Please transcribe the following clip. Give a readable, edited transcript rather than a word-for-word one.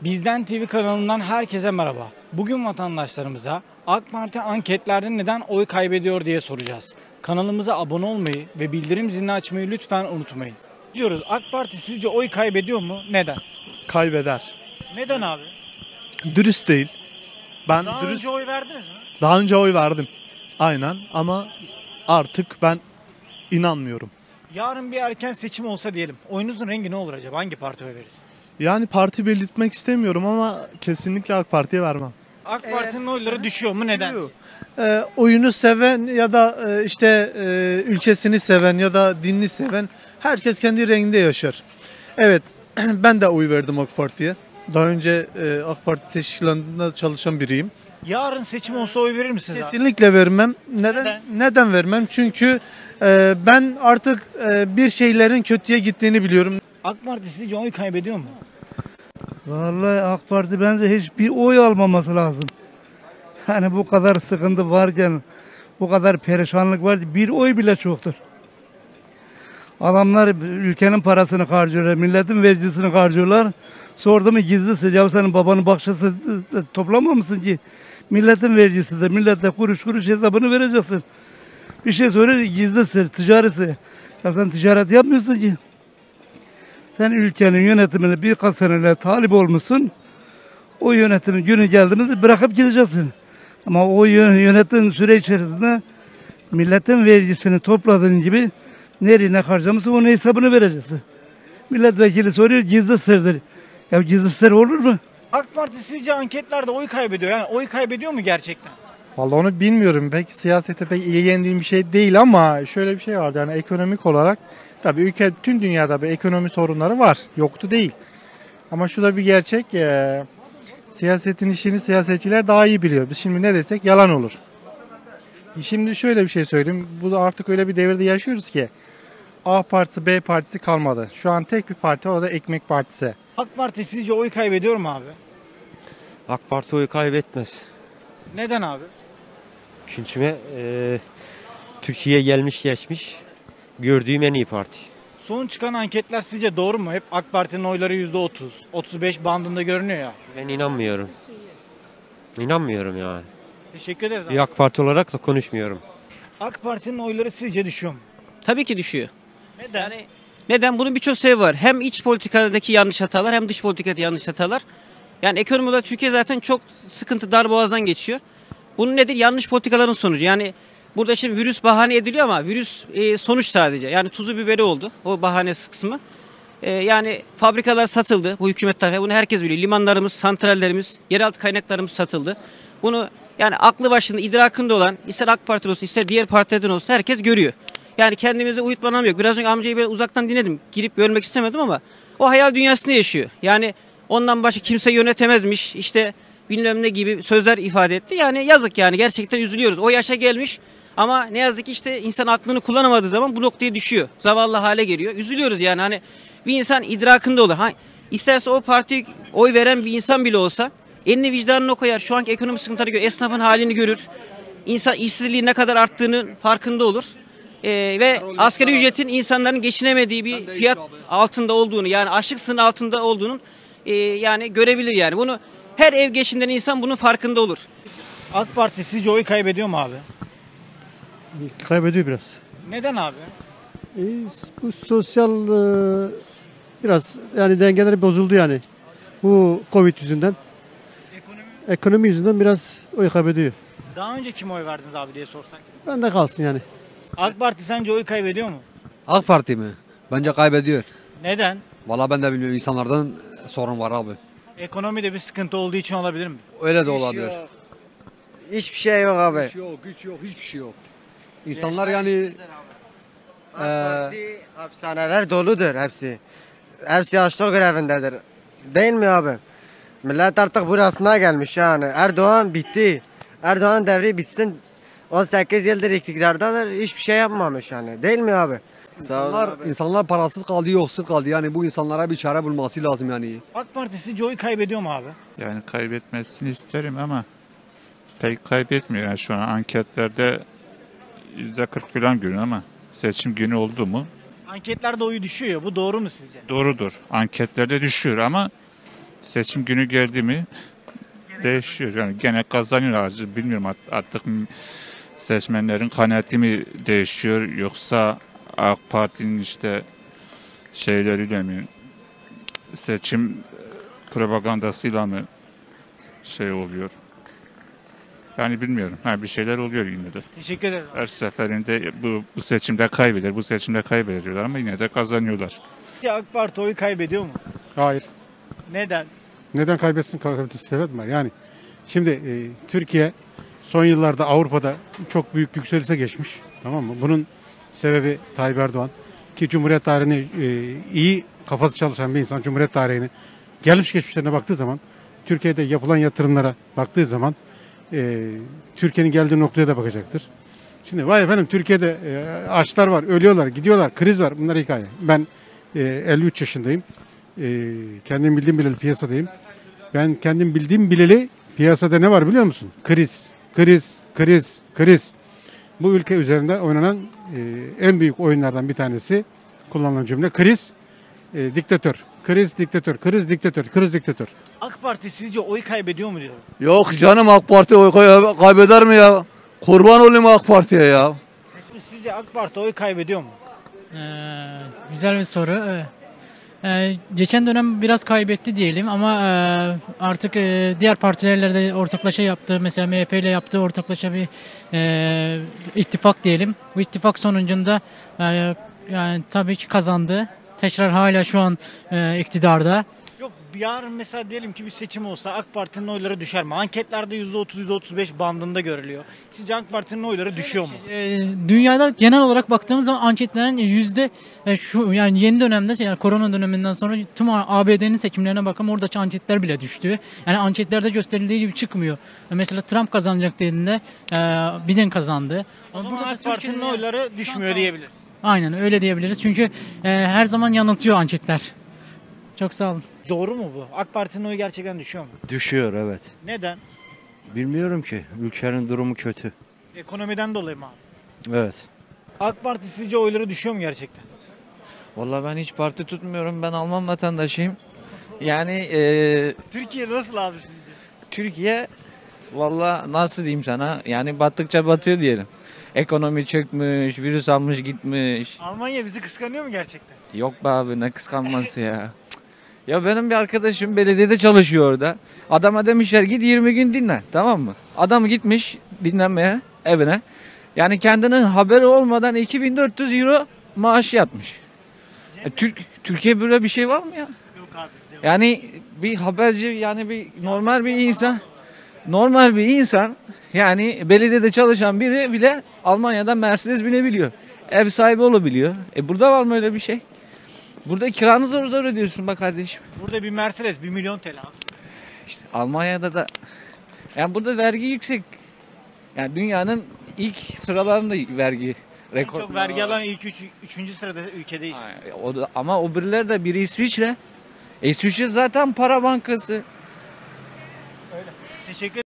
Bizden TV kanalından herkese merhaba. Bugün vatandaşlarımıza AK Parti anketlerde neden oy kaybediyor diye soracağız. Kanalımıza abone olmayı ve bildirim zilini açmayı lütfen unutmayın. Diyoruz, AK Parti sizce oy kaybediyor mu? Neden? Kaybeder. Neden abi? Dürüst değil. Ben Daha dürüst. önce oy verdiniz mi? Daha önce oy verdim. Aynen ama artık ben inanmıyorum. Yarın bir erken seçim olsa diyelim. Oyunuzun rengi ne olur acaba? Hangi partiye oy veririz? Yani parti belirtmek istemiyorum ama kesinlikle AK Parti'ye vermem. AK Parti'nin oyları düşüyor mu? Neden? Oyunu seven ya da ülkesini seven ya da dinini seven herkes kendi renginde yaşar. Evet, ben de oy verdim AK Parti'ye. Daha önce AK Parti teşkilatında çalışan biriyim. Yarın seçim olsa oy verir misiniz abi? Kesinlikle vermem. Neden vermem? Çünkü ben artık bir şeylerin kötüye gittiğini biliyorum. AK Parti sizce oy kaybediyor mu? Vallahi AK Parti bence hiçbir oy almaması lazım. Yani bu kadar sıkıntı varken, bu kadar perişanlık var, bir oy bile çoktur. Adamlar ülkenin parasını harcıyorlar, milletin vergisini harcıyorlar. Sordu mu gizlisi, ya senin babanın bahçesi toplamamışsın ki? Milletin vergisidir, milletle kuruş kuruş hesabını vereceksin. Bir şey söyle, gizlisi, ticareti. Ya sen ticaret yapmıyorsun ki. Sen ülkenin yönetimine birkaç seneyle talip olmuşsun. O yönetimin günü geldiğinde bırakıp gideceksin. Ama o yönetim süre içerisinde milletin vergisini topladığın gibi nereye ne harcamışsın onun hesabını vereceksin. Milletvekili soruyor, gizli sırdır. Ya gizli sır olur mu? AK Parti sizce anketlerde oy kaybediyor. Yani oy kaybediyor mu gerçekten? Vallahi onu bilmiyorum. Pek siyasete pek ilgilendiğim bir şey değil ama şöyle bir şey var. Yani ekonomik olarak tabii ülke, tüm dünyada bir ekonomi sorunları var. Yoktu değil. Ama şu da bir gerçek. Siyasetin işini siyasetçiler daha iyi biliyor. Biz şimdi ne desek yalan olur. Şimdi şöyle bir şey söyleyeyim. Bu da artık öyle bir devirde yaşıyoruz ki A partisi, B partisi kalmadı. Şu an tek bir parti, o da Ekmek Partisi. AK Parti sizce oy kaybediyor mu abi? AK Parti oyu kaybetmez. Neden abi? Çünkü Türkiye'ye gelmiş geçmiş gördüğüm en iyi parti. Son çıkan anketler sizce doğru mu? Hep AK Parti'nin oyları %30, 35 bandında görünüyor ya. Ben inanmıyorum. İnanmıyorum yani. Teşekkür ederiz abi. Bir AK Parti olarak da konuşmuyorum. AK Parti'nin oyları sizce düşüyor mu? Tabii ki düşüyor. Neden? Neden? Bunun birçok sebebi var. Hem iç politikadaki yanlış hatalar hem dış politikadaki yanlış hatalar. Yani ekonomide Türkiye zaten çok sıkıntı, darboğazdan geçiyor. Bunun nedir? Yanlış politikaların sonucu. Yani burada şimdi virüs bahane ediliyor ama virüs sonuç sadece. Yani tuzu biberi oldu o bahane kısmı. Yani fabrikalar satıldı bu hükümet tarafı. Bunu herkes biliyor. Limanlarımız, santrallerimiz, yeraltı kaynaklarımız satıldı. Bunu yani aklı başında, idrakında olan, ister AK Parti olsun, ister diğer partilerden olsun herkes görüyor. Yani kendimizi uyutmanam yok. Biraz önce amcayı ben uzaktan dinledim. Girip bölmek istemedim ama o hayal dünyasında yaşıyor. Yani ondan başka kimse yönetemezmiş. İşte bilmem ne gibi sözler ifade etti. Yani yazık yani, gerçekten üzülüyoruz. O yaşa gelmiş ama ne yazık ki işte insan aklını kullanamadığı zaman bu noktaya düşüyor. Zavallı hale geliyor. Üzülüyoruz yani, hani bir insan idrakında olur. İsterse o partiye oy veren bir insan bile olsa elini vicdanına koyar. Şu anki ekonomik sıkıntıları görür. Esnafın halini görür. İnsan işsizliğin ne kadar arttığının farkında olur. Ve asgari ücretin insanların geçinemediği bir fiyat altında olduğunu, yani açlık sınırı altında olduğunun yani görebilir yani. Bunu her ev geçinen insan bunun farkında olur. AK Parti sizce oy kaybediyor mu abi? Kaybediyor biraz. Neden abi? Bu sosyal biraz yani dengeleri bozuldu yani. Bu Covid yüzünden. Ekonomi yüzünden biraz oy kaybediyor. Daha önce kim oy verdiniz abi diye sorsak. Bende kalsın yani. AK Parti sence oy kaybediyor mu? AK Parti mi? Bence kaybediyor. Neden? Vallahi ben de bilmiyorum, insanlardan sorun var abi. Ekonomide bir sıkıntı olduğu için olabilir mi? Öyle de olabilir. Hiçbir şey yok abi. Hiç yok, hiç yok, hiçbir şey yok. İnsanlar yani hapishaneler doludur hepsi. Hepsi açlık grevindedir. Değil mi abi? Millet artık burasına gelmiş yani. Erdoğan bitti. Erdoğan devri bitsin. 18 yıldır iktidardadır. Hiçbir şey yapmamış yani. Değil mi abi? insanlar parasız kaldı, yoksuz kaldı. Yani bu insanlara bir çare bulması lazım yani. AK Parti sizce oy kaybediyor mu abi? Yani kaybetmesini isterim ama pek kaybetmiyor. Yani şu an anketlerde %40 falan görünüyor ama seçim günü oldu mu? Anketlerde oyu düşüyor. Bu doğru mu sizce? Doğrudur. Anketlerde düşüyor ama Seçim günü geldi mi değişiyor. Yani gene kazanıyor. Bilmiyorum artık seçmenlerin kanaati mi değişiyor yoksa AK Parti'nin işte şeyleriyle mi, seçim propagandasıyla mı şey oluyor? Yani bilmiyorum. Bir şeyler oluyor yine de. Teşekkür ederim. Her seferinde bu seçimde kaybeder, bu seçimde kaybediyorlar ama yine de kazanıyorlar. AK Parti oy kaybediyor mu? Hayır. Neden? Neden kaybetsin? Kaybetsin sebep mi var? Yani şimdi Türkiye son yıllarda Avrupa'da çok büyük yükselişe geçmiş. Tamam mı? Bunun sebebi Tayyip Erdoğan. Ki Cumhuriyet tarihini iyi kafası çalışan bir insan Cumhuriyet tarihini gelmiş geçmişlerine baktığı zaman, Türkiye'de yapılan yatırımlara baktığı zaman Türkiye'nin geldiği noktaya da bakacaktır. Şimdi vay efendim Türkiye'de açlar var, ölüyorlar, gidiyorlar, kriz var. Bunlar hikaye. Ben 53 yaşındayım. Kendim bildiğim bileli piyasadayım. Ben kendim bildiğim bileli piyasada ne var biliyor musun? Kriz, kriz, kriz, kriz. Bu ülke üzerinde oynanan en büyük oyunlardan bir tanesi kullanılan cümle kriz, diktatör. Kriz, diktatör, kriz, diktatör, kriz, diktatör. AK Parti sizce oy kaybediyor mu diyorum? Yok canım, AK Parti oy kaybeder mi ya? Kurban olayım AK Parti'ye ya. Sizce AK Parti oy kaybediyor mu? Güzel bir soru. Geçen dönem biraz kaybetti diyelim ama artık diğer partilerle de ortaklaşa yaptı. Mesela MHP ile yaptığı ortaklaşa bir ittifak diyelim. Bu ittifak sonucunda yani tabii ki kazandı. Tekrar hala şu an iktidarda. Yok, yarın mesela diyelim ki bir seçim olsa AK Parti'nin oyları düşer mi? Anketlerde %30, %35 bandında görülüyor. Sizce AK Parti'nin oyları düşüyor mu? Dünyada genel olarak baktığımız zaman anketlerin şu yani yeni dönemde yani korona döneminden sonra tüm ABD'nin seçimlerine bakın, oradaki anketler bile düştü. Yani anketlerde gösterildiği gibi çıkmıyor. Mesela Trump kazanacak dediğinde Biden kazandı. O zaman AK Parti'nin oyları düşmüyor diyebiliriz. Aynen öyle diyebiliriz. Çünkü her zaman yanıltıyor anketler. Çok sağ olun. Doğru mu bu? AK Parti'nin oyu gerçekten düşüyor mu? Düşüyor, evet. Neden? Bilmiyorum ki. Ülkenin durumu kötü. Ekonomiden dolayı mı abi? Evet. AK Parti sizce oyları düşüyor mu gerçekten? Vallahi ben hiç parti tutmuyorum. Ben Alman vatandaşıyım. Yani Türkiye nasıl abi sizce? Türkiye vallahi nasıl diyeyim sana? Yani battıkça batıyor diyelim. Ekonomi çökmüş, virüs almış gitmiş. Almanya bizi kıskanıyor mu gerçekten? Yok be abi, ne kıskanması ya. Ya benim bir arkadaşım belediyede çalışıyor orada. Adama demişler git 20 gün dinlen, tamam mı? Adam gitmiş dinlenmeye evine. Yani kendinin haberi olmadan 2400 euro maaş yatmış. Türkiye böyle bir şey var mı ya? Yok abi. Yani bir haberci, yani bir normal bir insan yani belediyede çalışan biri bile Almanya'da Mercedes binebiliyor. Ev sahibi olabiliyor. Burada var mı öyle bir şey? Burada kiranı zor zor ödüyorsun bak kardeşim. Burada bir Mercedes 1 milyon TL abi. İşte Almanya'da da yani burada vergi yüksek. Yani dünyanın ilk sıralarında vergi rekor. En çok vergi alan ilk 3. sırada ülkedeyiz. Ama o birileri de, biri İsviçre. İsviçre zaten para bankası. Öyle. Teşekkür